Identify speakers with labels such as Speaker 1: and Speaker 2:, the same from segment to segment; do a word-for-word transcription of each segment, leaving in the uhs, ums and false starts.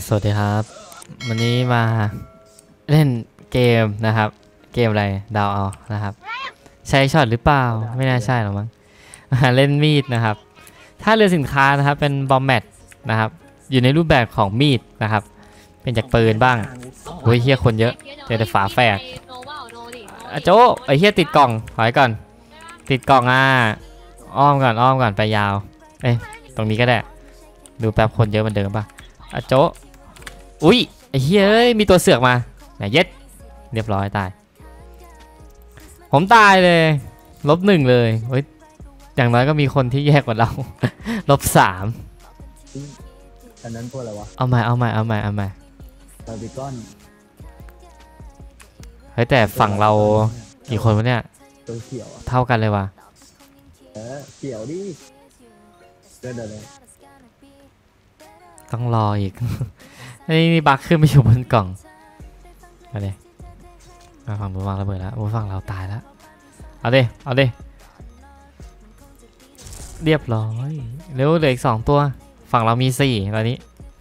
Speaker 1: สวัสดีครับวันนี้มาเล่นเกมนะครับเกมอะไรดาวเอานะครับใช้ช็อตหรือเปล่าไม่น่าใช่หรอกมั้งเล่นมีดนะครับถ้าเรือสินค้านะครับเป็นบอมแมทนะครับอยู่ในรูปแบบของมีดนะครับเป็นจากปืนบ้างโอ้ยเฮียคนเยอะเจอแต่ฝาแฝดอะโจไอเฮียติดกล่องถอยก่อนติดกล่องอ่ะอ้อมก่อนอ้อมก่อนไปยาวเอ้ยตรงนี้ก็ได้ดูแป๊บคนเยอะเหมือนเดิมป่ะอะโจอุ้ยไอ้เฮ้ยมีตัวเสือกมาไหนเย็ดเรียบร้อยตายผมตายเลยลบหนึ่งเลยเฮ้ยอย่างน้อยก็มีคนที่แย่กว่าเรา ลบสาม
Speaker 2: อันนั้นตัวอะไรวะ
Speaker 1: เอาใหม่เอาใหม่เอาใหม่เอาใหม่
Speaker 2: บาร์บีคอน
Speaker 1: เฮ้ยแต่ฝั่งเรากี่คนวะเนี่ย
Speaker 2: ตัวเขียว
Speaker 1: เท่ากันเลยว่ะ
Speaker 2: เออเขียวดิเดี๋ยวเดี๋ยว
Speaker 1: ต้องรออีก นี่มีบั๊กขึ้นมาอยู่บนกล่องเอาดิมาฝั่งนู้นวางระเบิดแล้วโอ้ฝั่งเราตายแล้วเอาดิเอาดิเรียบร้อยเร็วเหลืออีกสองตัวฝั่งเรามีสี่ตอนนี้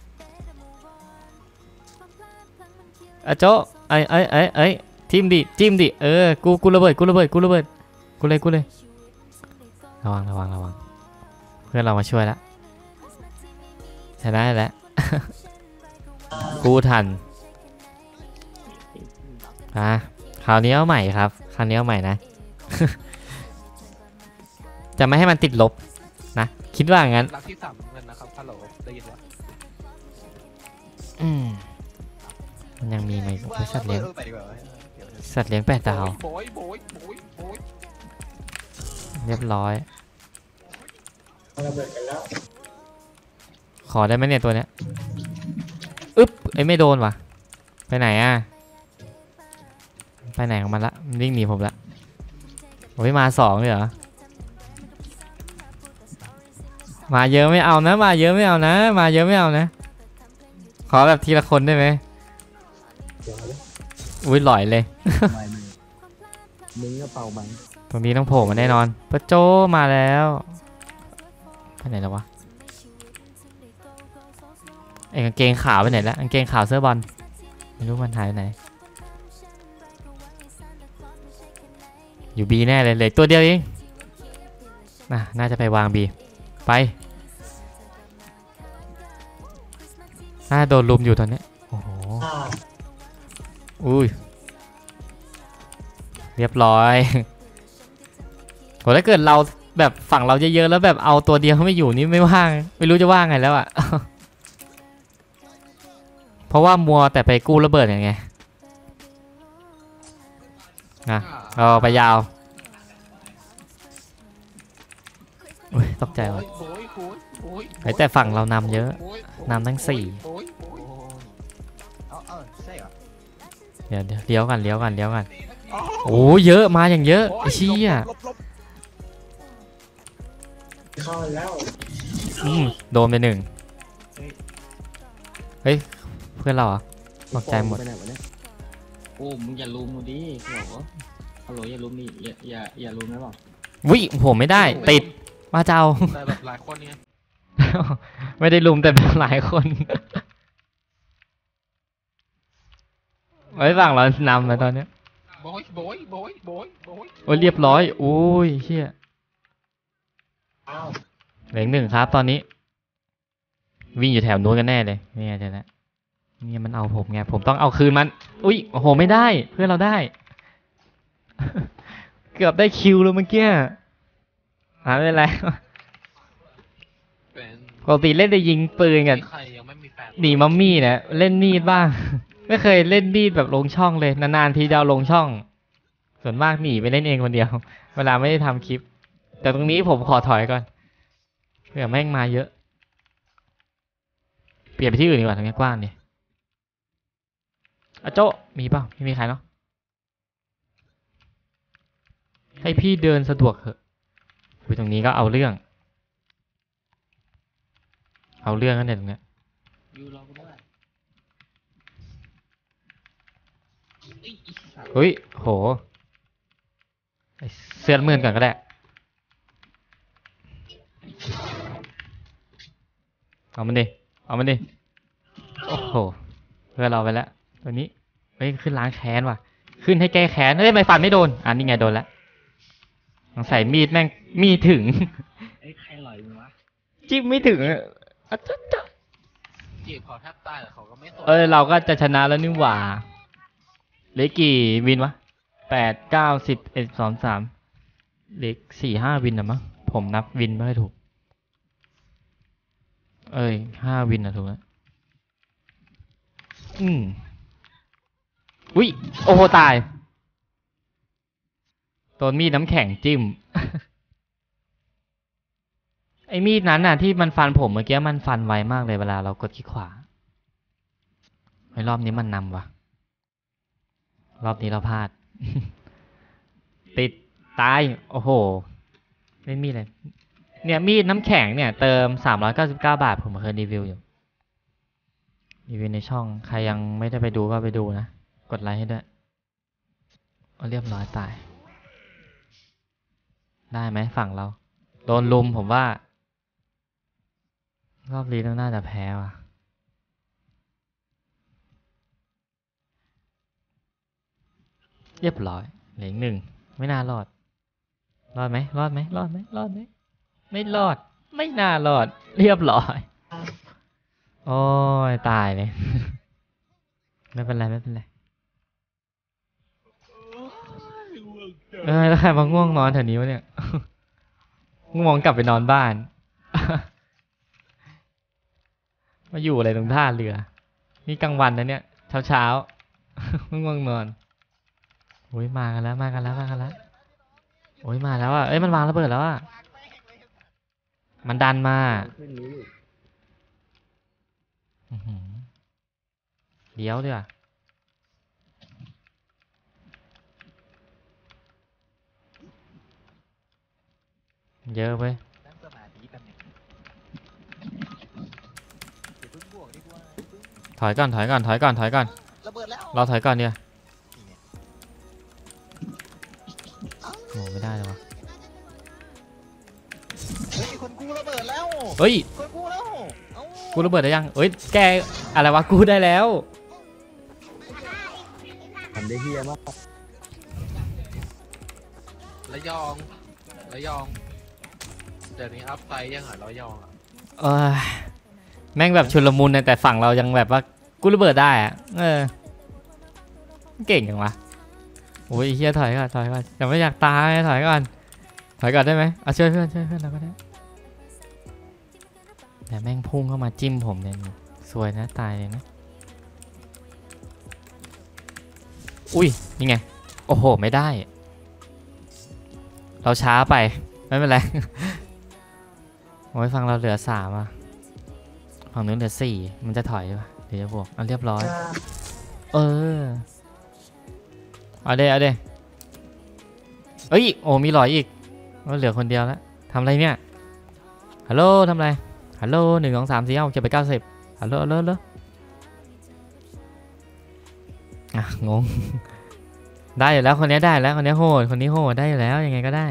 Speaker 1: อะโจไอ้ไอ้ไอ้ไอ้ทิมดิจิ้มดิเออกูกูระเบิดกูระเบิดกูระเบิดกูเลยกูเลยระวังระวังระวังเพื่อนเรามาช่วยแล้วชนะแล้ว กูทันอ่ะคราวนี้เอาใหม่ครับคราวนี้เอาใหม่นะ จะไม่ให้มันติดลบนะคิดว่างั้น
Speaker 3: รักที่สามเงินนะครับฮัลโหลได้ยินวะ
Speaker 1: อืมมันยังมีไหมสัตว์เลี้ยงสัตว์เลี้ยงแปดดาวเรียบร้อยขอได้ไหมเนี่ยตัวเนี้ยอึ๊บไอ้ไม่โดนวะไปไหนอ่ะไปไหนของมันละวิ่งหนีผมละโอ้ยมาสองเลยเหรอมาเยอะไม่เอานะมาเยอะไม่เอานะมาเยอะไม่เอานะขอแบบทีละคนได้ไหมอุ้ยหลอยเลย
Speaker 2: มึงก็เป่าบัง
Speaker 1: ตรงนี้ต้องโผล่มาแน่นอนปะโจมาแล้วไปไหนแล้ววะไอ้กางเกงขาวไปไหนแล้วกางเกงขาวเสื้อบอลไม่รู้มันหายไปไหนอยู่บีแน่เลยเลยตัวเดียวเองน่ะน่าจะไปวางบีไปน่าโดนลุมอยู่ตอนนี้โอ้โหอุ้ยเรียบร้อยโหถ้าเกิดเราแบบฝั่งเราเยอะๆแล้วแบบเอาตัวเดียวไม่อยู่นี่ไม่ว่างไม่รู้จะว่างไงแล้วอ่ะ เพราะว่ามัวแต่ไปกู้ระเบิดอย่างไงนะเราไปยาวอุ้ยตกใจว่ะแต่ฝั่งเรานำเยอะนำทั้งสี่เดี๋ยวเลี้ยวกันเลี้ยวกันเลี้ยวกันโอ้เยอะมาอย่างเยอะไอ้เชี่ย
Speaker 2: เข้าแล้ว
Speaker 1: อืมโดนไปหนึ่งเฮ้ยเพื่อนเราอ่ะตกใจหมด
Speaker 4: โอ้มึงอย่าลุมดิเหรอฮัลโหลอย่าลุมดิอย่าอย่าอย่าลุมนะบอก
Speaker 1: วิผมไม่ได้ติดมาเจ้า
Speaker 3: แต่แบบหลายคนไง
Speaker 1: ไม่ได้ลุมแต่แบบหลายคนไว้ฝั่งเรานำมาตอนนี้
Speaker 3: โบยโบยโบยโบยโบย
Speaker 1: โอ้ยเรียบร้อยโอ้ยเชี่ยเหลือหนึ่งครับตอนนี้วิ่งอยู่แถวนู้นกันแน่เลยเนี่ยเดี๋ยวนะเนี่ยมันเอาผมไงผมต้องเอาคืนมันอุ้ยโอ้โหไม่ได้เพื่อนเราได้ เกือบได้คิวเลยเมื่อกี้หาไม่เป็นไรปกติเล่นได้ยิงปืนกันหนีมัมมี่นะเล่นมีดบ้างไม่เคยเล่นมีดแบบลงช่องเลยนานๆทีจะเอาลงช่องส่วนมากหนีไปเล่นเองคนเดียวเวลาไม่ได้ทำคลิปแต่ตรงนี้ผมขอถอยก่อนเผื่อแม่งมาเยอะเปลี่ยนไปที่อื่นดีกว่าตรงนี้กว้างดิอะโจมีเปล่าไม่มีใครเนาะให้พี่เดินสะดวกเถอะคุยตรงนี้ก็เอาเรื่องเอาเรื่องกันเนี่ยตรงเนี้ยเฮ้ยโหเสื้อเมือนก่อนก็ได้เอามันดิเอามันดิโอ้โหเพื่อนเราไปแล้วตัวนี้เฮ้ยขึ้นล้างแค้นว่ะขึ้นให้แก้แค้นเฮ้ยไม่ฟันไม่โดนอ่ะนี่ไงโดนแล้วต้องใส่มีดแม่งมีดถึง
Speaker 4: ไอ้ใครหลอยมึงวะ
Speaker 1: จิ้มไม่ถึงอะอะจ๊ะจ๊ะ
Speaker 3: จีบเขาแทบตายแต่เขาก็ไม่สน
Speaker 1: เอ้ยเราก็จะชนะแล้วนี่หว่าเหลือกี่วินวะแปดเก้าสิบเอ็ดสองสามเหลือสี่ห้าวินนะมั้งผมนับวินไม่ค่อยถูกเอ้ยห้าวินนะถูกแล้วอืมอุ้ยโอ้โหตายโดนมีดน้ำแข็งจิ้ม ไอ้มีดนั้นน่ะที่มันฟันผมเมื่อกี้มันฟันไวมากเลยเวลาเรากดคลิกขวาไอ้รอบนี้มันนำว่ะรอบนี้เราพลาด ติดตายโอ้โหไม่มีเลยเนี่ยมีดน้ำแข็งเนี่ยเติมสามร้อยเก้าสิบเก้าบาทผมเคยรีวิวอยู่รีวิวในช่องใครยังไม่ได้ไปดูก็ไปดูนะกดไลค์ให้ด้วยเอาเรียบร้อยตายได้ไหมฝั่งเราโดนลุมผมว่ารอบนี้น่าจะแพ้ว่ะเรียบร้อยเหลือหนึ่งไม่น่ารอดรอดไหมรอดไหมรอดไหมรอดไหมไม่รอดไม่น่ารอดเรียบร้อยโอ้ยตายเลย ไม่เป็นไรไม่เป็นไรเออแล้วใครมาง่วงนอนแถวนี้วะเนี่ย ง่วงกลับไปนอนบ้าน มาอยู่อะไรตรงท่าเรือนี่กลางวันนะเนี่ยเช้าเช้า ง่วงนอนโอ้ยมากันแล้วมากันแล้วมากันแล้วโอ้ยมาแล้วอ่ะเอ้ยมันวางระเบิดแล้วอ่ะมันดันมา
Speaker 2: ขึ้นนี้
Speaker 1: อื้อหือเดี๋ยวด้วยเยอะเว้ย
Speaker 3: นั่งสมาธิกันเนี่ยอย่าเพิ่งบวกดีกว่า
Speaker 1: ถอยก่อนถอยก่อนถอยก่อนถอยก่อน
Speaker 3: ระเบิดแล้ว
Speaker 1: เราถอยก่อนเนี่ยโหไม่ได้เลยวะ
Speaker 3: เฮ้ยมีคนกู้ระเบิดแล้ว
Speaker 1: เฮ้ย
Speaker 3: คนกู้แล้วเอ้า
Speaker 1: กูระเบิดได้ยังเอ้ยแกอะไรวะกูได้แล้ว
Speaker 2: ทำได้เฮียมาก
Speaker 3: ระยองระยองเดี๋ยวนี้อัพไซด์ยังเหรอระยองอ่ะ
Speaker 1: เออแม่งแบบชุลมุนนะแต่ฝั่งเรายังแบบว่ากูระเบิดได้อะเออเก่งจังวะโอ้ยเฮียถอยก่อนถอยก่อนยังไม่อยากตายถอยก่อนถอยก่อนได้ไหมเอาช่วยเพื่อนช่วยเพื่อนเราก็ได้แต่แม่งพุ่งเข้ามาจิ้มผมเนี่ยสวยนะตายเลยนะอุ้ยนี่ไงโอ้โหไม่ได้เราช้าไปไม่เป็นไร โอ้ยฟังเราเหลือสามอ่ะฝั่งนู้นเหลือสี่มันจะถอยป่ะเดี๋ยวจะบวกเอาเรียบร้อยเออเอาเด้เอาเด้เอ้ยโอ้มีหลอยอีกก็เหลือคนเดียวแล้วทำอะไรเนี่ยฮัลโหลทำอะไรฮัลโหลหนึ่งสองสามสี่ห้าหกเจ็ดแปดเก้าสิบฮัลโหลฮัลโหลฮัลโหลอ่ะงง ได้อยู่แล้วคนนี้ได้แล้วคนนี้โหดคนนี้โหดได้อยู่แล้วยังไงก็ได้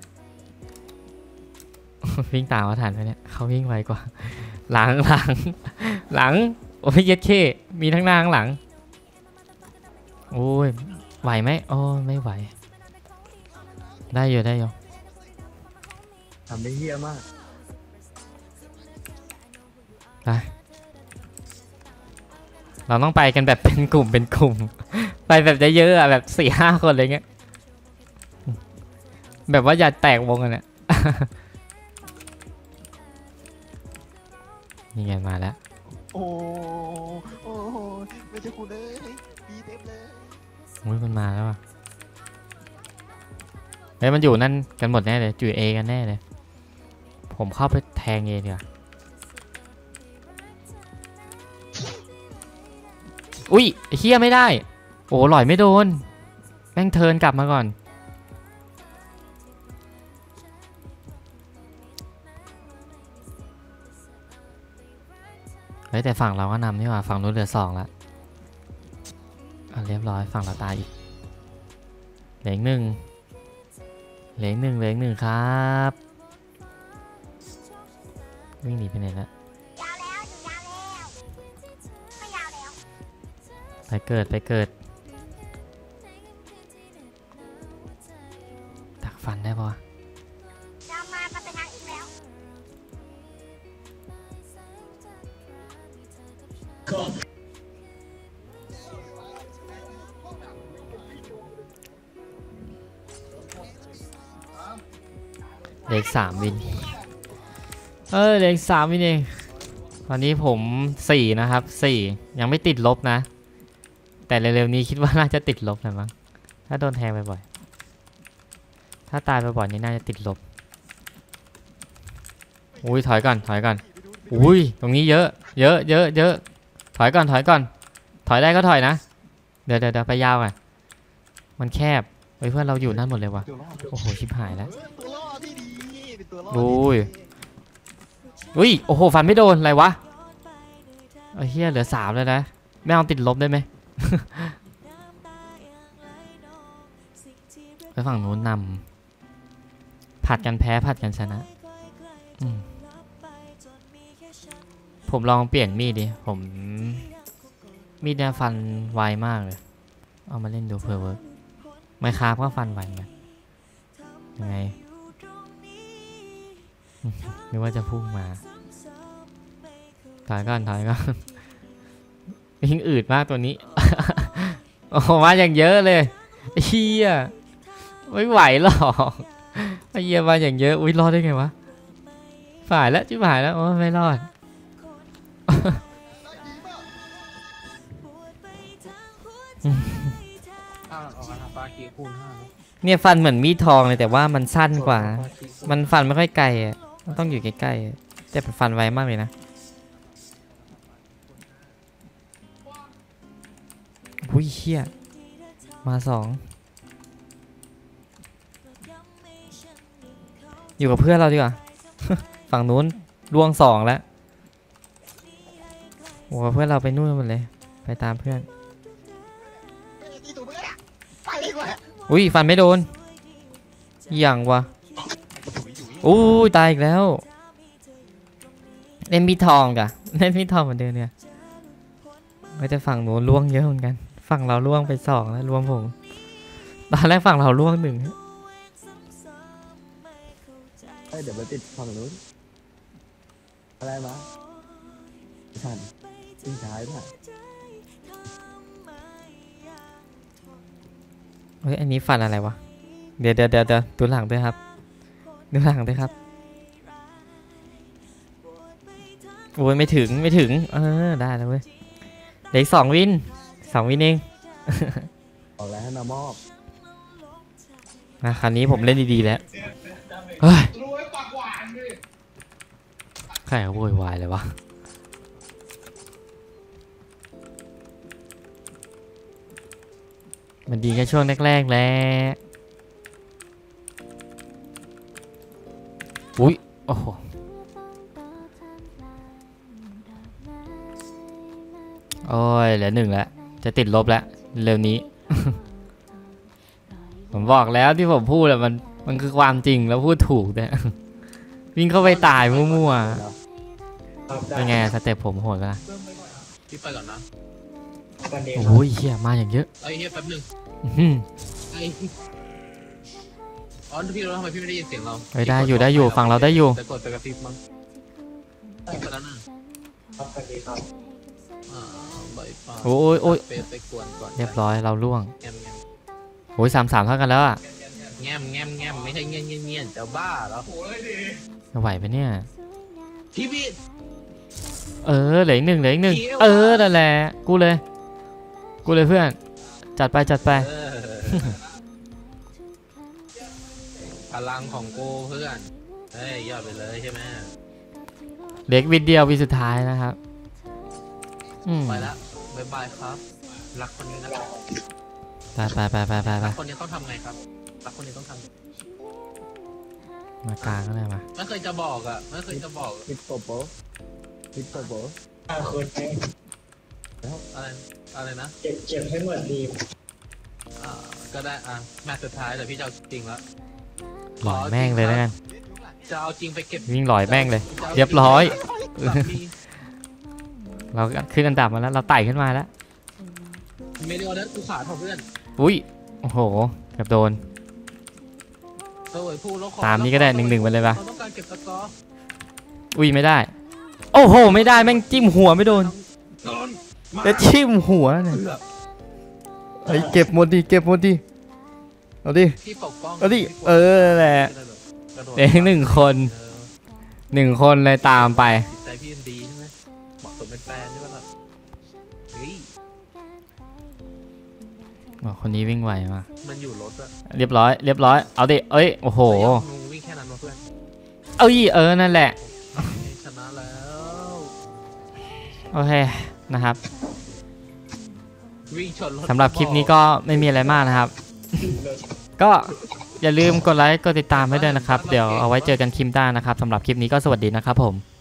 Speaker 1: วิ่งตามเขาทันไหมเนี่ยเขาวิ่งไวกว่า หลังหลังหลังโอ้ยเย็ดเข้มีทั้งหน้าทั้งหลังโอ้ยไหวไหมโอ้ไม่ไหวได้อยู่ได้อยู่
Speaker 2: ทำได้เฮียมาก
Speaker 1: ไปเราต้องไปกันแบบเป็นกลุ่มเป็นกลุ่ม ไปแบบเยอะๆอะแบบสี่ห้าคนอะไรเงี้ยแบบว่าอย่าแตกวงกันเนี่ย นี่ไงมาแล้ว
Speaker 3: โอ้โอ้ไม่ใช่คุณเลยปีเต็มเลย
Speaker 1: อุ้ยมันมาแล้วอ่ะเฮ้ยมันอยู่นั่นกันหมดแน่เลยจุยเอกันแน่เลยผมเข้าไปแทงเอเดียวอุ้ยเฮียไม่ได้โอ้หล่อยไม่โดนแม่งเทิร์นกลับมาก่อนเฮ้ยแต่ฝั่งเราก็นำนี่หว่าฝั่งนู้นเหลือสองแล้วอ่ะเรียบร้อยฝั่งเราตายอีกเหลืออีกหนึ่งเหลืออีกหนึ่งเหลืออีกหนึ่งครับวิ่งหนีไปไหนแล้ว
Speaker 5: ยาวแล้วถึงยาวแล้วไม่อยาก
Speaker 1: ไปเกิดไปเกิดดักฟันได้ปะวะ
Speaker 5: จะมามาเป็นนางอีกแล้ว
Speaker 1: เลขสามวินเออเลขสามวินเองตอนนี้ผมสี่นะครับสี่ยังไม่ติดลบนะแต่เร็วๆนี้คิดว่าน่าจะติดลบนะมั้งถ้าโดนแทงบ่อยๆถ้าตายบ่อยๆนี่น่าจะติดลบอุ้ยถอยก่อนถอยก่อนอุ้ยตรงนี้เยอะเยอะเยอะเยอะถอยก่อนถอยก่อนถอยได้ก็ถอยนะเดี๋ยวเดี๋ยวเดี๋ยวไปยาวอ่ะมันแคบเฮ้ยเพื่อนเราอยู่นั่นหมดเลยวะโอ้โหชิบหายแล้ว
Speaker 2: ตัวล่อที่ดีเป็นตัวล่อ
Speaker 1: อุ้ยอุ้ยโอ้โหฟันไม่โดนอะไรวะไอ้เหี้ยเหลือสามเลยนะไม่เอาติดลบได้ไหม ไปฝั่งนู้นนำผัดกันแพ้ผัดกันชนะอืมผมลองเปลี่ยนมีดดิผมมีดเนี่ยฟันไวมากเลยเอามาเล่นดูเผื่อเวิร์กไมค์คราฟก็ฟันไวเหมือนกันยังไง นึกว่าจะพุ่งมาถอยก่อนถอยก่อนวิ่งอืดมากตัวนี้ โอ้มาอย่างเยอะเลยเฮียไม่ไหวหรอกไอ้เฮียมาอย่างเยอะอุ้ยรอดได้ไงวะฝ่ายแล้วชิบหายแล้วโอ้ไม่รอด
Speaker 3: อ้าวเอามาปาคีคูณห้า
Speaker 1: เนี่ยฟันเหมือนมีดทองเลยแต่ว่ามันสั้นกว่า มันฟันไม่ค่อยไกลอะมันต้องอยู่ใกล้ๆอะแต่มันฟันไวมากเลยนะอุ้ยเฮียมาสองอยู่กับเพื่อนเราดีกว่า ฝั่งนู้นล่วงสองแล้วโอ้เพื่อนเราไปนู่นหมดเลยไปตามเพื่อน
Speaker 2: ที่ตัวเพื่อนไปดีกว่า
Speaker 1: อุ้ยฟันไม่โดนอย่างวะอู้ยตายอีกแล้วเล่นมีดทองกะเล่นมีดทองเหมือนเดิมเนี่ยไม่แต่ฝั่งหนูล่วงเยอะเหมือนกันฝั่งเราล่วงไปสองแล้วรวมผมตอนแรกฝั่งเราล่วงหนึ่ง
Speaker 2: เฮ้ยเดี๋ยวไปติดฝั่งนู้นอะไรมาทันทิ้งท้ายด้วย
Speaker 1: เฮ้ยอันนี้ฟันอะไรวะเดี๋ยวเดี๋ยวเดี๋ยวเดี๋ยวดูหลังด้วยครับดูหลังด้วยครับโอ้ยไม่ถึงไม่ถึงเออได้แล้วเว้ยเหลืออีกสองวินสองวินเอง
Speaker 2: บอกแล้วให้มามอบ
Speaker 1: นะคราวนี้ผมเล่นดีๆแล้วเฮ้ยใครเขาโวยวายเลยวะมันดีแค่ช่วงแรกๆแหละอุ้ยโอ้โหโอ้ยเหลือหนึ่งแล้วจะติดลบแล้วเร็วนี้ ผมบอกแล้วที่ผมพูดอะมันมันคือความจริงแล้วพูดถูกเนี่ย วิ่งเข้าไปตายมั่วๆเป็นไงสเต็ปผมโหดปะล่ะ
Speaker 3: พี่ไปก่อนนะ
Speaker 1: โอ้ยเฮียมาอย่างเยอะ
Speaker 3: ไอ้เฮียแป๊บนึง
Speaker 1: อื้อหือ
Speaker 3: ไอ้อ๋อพี่รู้ทำไมพี่ไม่ได้ยินเสียงเรา
Speaker 1: เฮ้ยได้อยู่ได้อยู่ฝั่งเราได้อยู่
Speaker 3: แต่กดไปกระพริบมั้งพี่ไปแล้วนะอ่าใบปา
Speaker 1: โอ้ยโอ้ย
Speaker 3: ไปไปกวนก่อน
Speaker 1: เรียบร้อยเราล่วง
Speaker 3: แงมแงม
Speaker 1: โอ้ยสามสามเท่ากันแล้วอ่ะ
Speaker 3: แงมแงมแงมไม่ใช่เงี้ยเงี้ยเงี้ยจะบ้าเหรอ
Speaker 1: จะไหวปะเนี่ย
Speaker 3: พี่พี่
Speaker 1: เออเหลืออีกหนึ่งเหลืออีกหนึ่งเออนั่นแหละกูเลยกูเลยเพื่อนจัดไปจัดไป
Speaker 3: เออพลังของกูเพื่อนเฮ้ยยอดไปเลยใช่ไหม
Speaker 1: เล็กวิดเดียววิสุดท้ายนะครับอืม
Speaker 3: ไปแล้วบายบายครับรักคนนี้นะครับ
Speaker 1: ไปไปไปไปไปไป
Speaker 3: รักคนนี้ต้องทำไงครับรักคนนี้ต้องทำ
Speaker 1: มากลางก็ได้มา
Speaker 3: ไม่เคยจะบอกอ่ะไม่เคยจะบอก
Speaker 2: ติดโปโปติดโปโป
Speaker 3: อะไรอะไรนะ
Speaker 2: เก็บเก็บให้หมดดี
Speaker 3: อ่าก็ได้อ่ะแมตช์สุดท้ายแต่พี่จะเอาจริงแล้ว
Speaker 1: หลอยแม่งเลยแล้วกัน
Speaker 3: จะเอาจริงไปเก็บ
Speaker 1: วิ่งหลอยแม่งเลย เรียบร้อย เราขึ้นอันดับมาแล้วเราไต่ขึ้นมาแล้ว
Speaker 3: เมเดียวนั้นกูขาดของเพื่อน
Speaker 1: อุ้ยโอ้โหเกับโดน
Speaker 3: เออพูดแล้วขอ
Speaker 1: ตามนี้ก็ได้หนึ่งหนึ่งไปเลยปะ
Speaker 3: เราต้องการเก็บสกอร์
Speaker 1: อุ้ยไม่ได้ โอ้โหไม่ได้แม่งจิ้มหัวไม่โดน
Speaker 3: โดน
Speaker 1: แล้วจิ้มหัวเนี่ยไอ้เก็บหมดดิเก็บหมดดิเอาดิ
Speaker 3: ที่ปกป้อง
Speaker 1: เอาดิเออนั่นแหละ
Speaker 3: กระโดด
Speaker 1: เด็กหนึ่งคน
Speaker 3: เออ
Speaker 1: หนึ่งคนเลยตามไป
Speaker 3: จิตใจพี่มันดีใช่ไหมเหมาะสมเป็นแฟนใช่ไหมล่ะเฮ้ย
Speaker 1: บอกคนนี้วิ่งไวมาก
Speaker 3: มันอยู่รถอะ
Speaker 1: เรียบร้อยเรียบร้อยเอาดิเอ้ยโอ้โห
Speaker 3: เฮ้ยมึงวิ่งแค่นั้นมาเพื่อน
Speaker 1: เอ้ยเออนั่นแหละ
Speaker 3: ชนะแล้ว
Speaker 1: โอเคนะครับ
Speaker 3: วิ่งชนรถ
Speaker 1: สำหรับคลิปนี้ก็ไม่มีอะไรมากนะครับ ก็อย่าลืมกดไลค์กดติดตามให้ด้วยนะครับ เดี๋ยวเอาไว้เจอกันคลิปหน้านะครับสำหรับคลิปนี้ก็สวัสดีนะครับผม